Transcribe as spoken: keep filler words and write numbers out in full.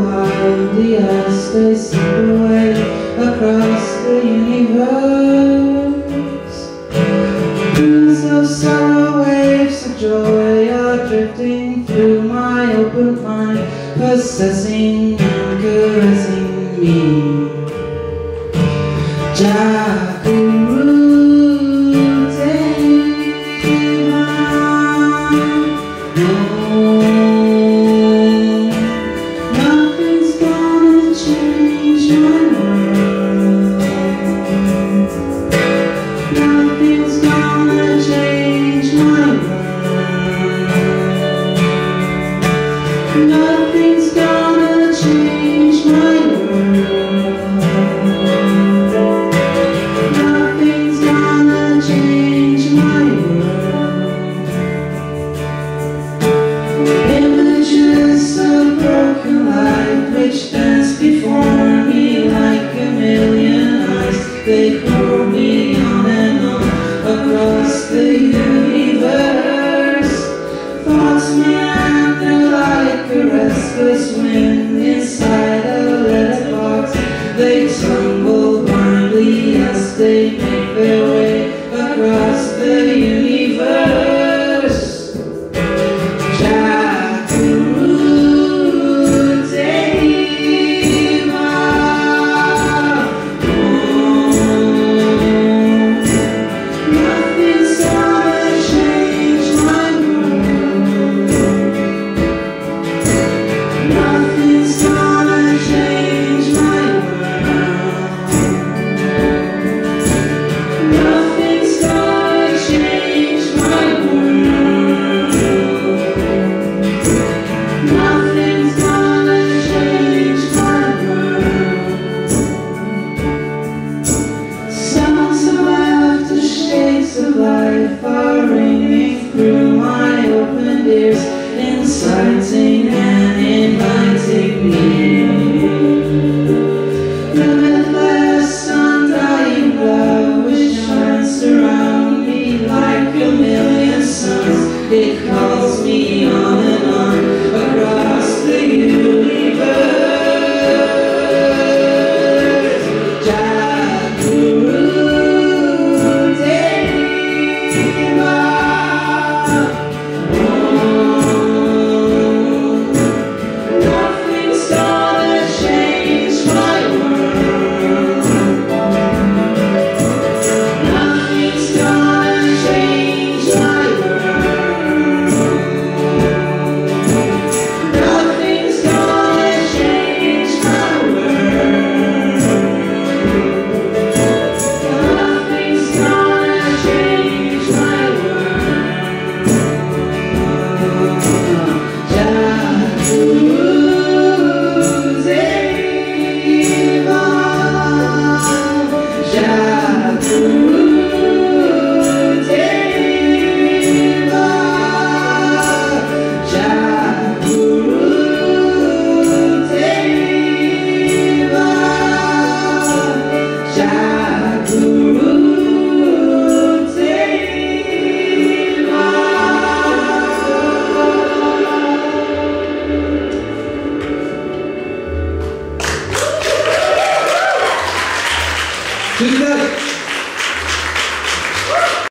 wildly as they slip away across the universe. Winds of sorrow, waves of joy are drifting through my open mind, possessing and caressing me. Jaguru Deva, no, nothing's gonna change my world. Nothing's gonna change my world. Nothing's gonna change my world. Nothing's gonna change my world. Images of broken light which dance before me like a million eyes. They call me on and on across the universe. Thoughts meander like a restless wind inside a letterbox. They tumble blindly as they make their way across the universe. Jaguru Deva, oh, nothing's gonna change my world. Nothing's gonna change my world. Nothing's gonna change my world. Nothing's gonna change my world. Sounds of laughter, shades of life are ringing through my open ears, inciting and inviting me. Limitless, undying love which shines around me like a million suns. It calls me on and on across the universe. Jaguru Deva, oh, nothing's gonna change my world. Nothing's gonna change my world. Nothing's gonna change my world. Nothing's gonna change my world. Jaguru Deva, Jaguru Deva, Jaguru Deva, Jaguru Deva. Tusen takk!